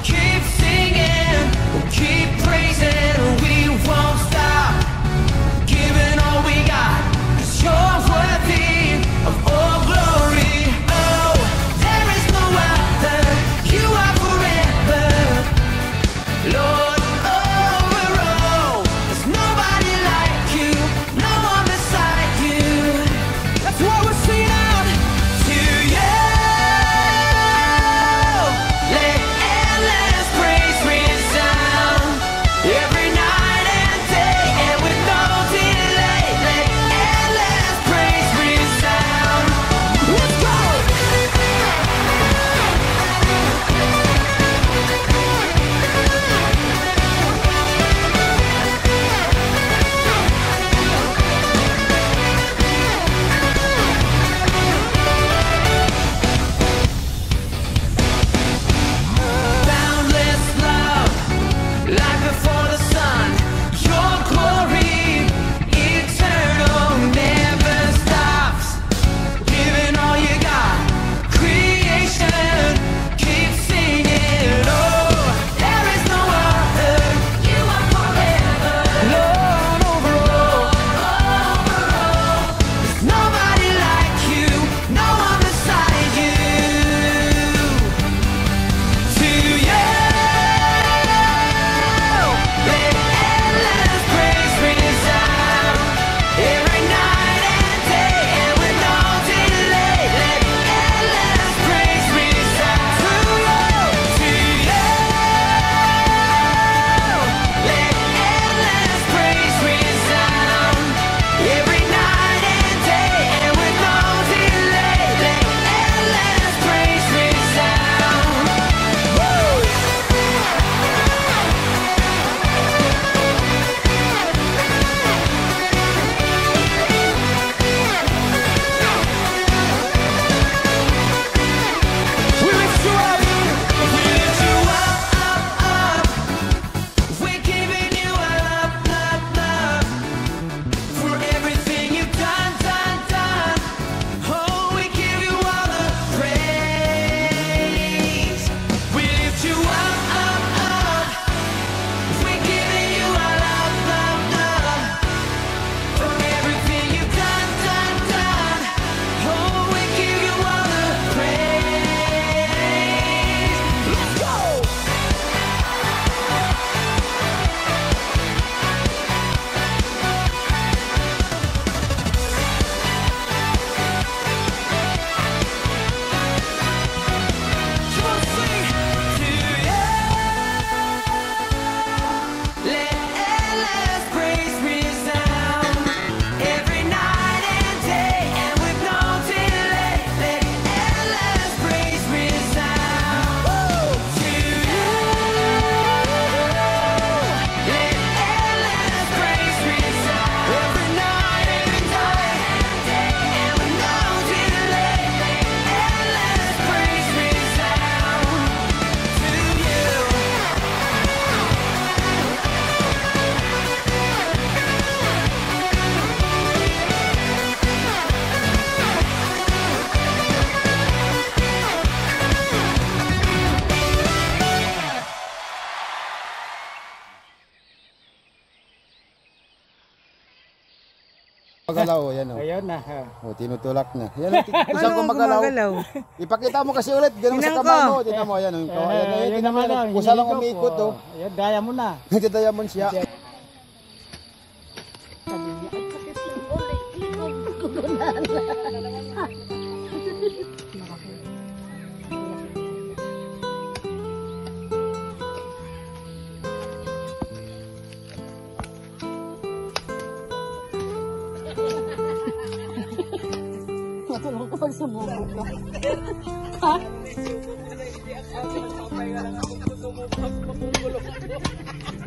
keep singing, we'll keep praising, we won't stop giving all we got, 'cause you're worthy of all glory. Oh, there is no other, you are forever, Lord, over all. There's nobody like you, no one beside you. That's why we're singing out to you. Let endless praise resound every night and day, and with no delay. Let endless praise resound. Let's go! Boundless love, life before the sun. Your glory, eternal, never stops. Giving all you got, creation, keep singing. Oh, there is no other, you are forever, Lord, over all. There's nobody like you, no one beside you. To you, let endless praise resound every night and day, and with no delay. Let endless praise resound. To you, let endless praise resound every night and day, and with no delay. Let endless praise resound. Woo! We lift you up, we lift you up, up. We're giving you a love, love, love for everything you've done, done, done. Oh, we give you all the praise. We lift you up, up. We're giving you a love, love, love for everything you've done, done, done. Oh, we give you all the praise. Let's go! Come on, sing to you. Let endless praise resound every night and day, and with no delay. Let endless praise resound. To you. Let endless praise resound every night and day, and with no delay. Let endless praise resound. To you. Magalaw, yan o. Ayun na. O, tinutulak na. Yan o, isang kong magalaw. Ipakita mo kasi ulit, ganun sa kamay mo. Tignan mo, yan o. Yan naman o. Kusa lang umikot o. Ayan, daya mo na. Hindi diamond siya. Matulog kapag sumubok ka. Ha? Hindi ako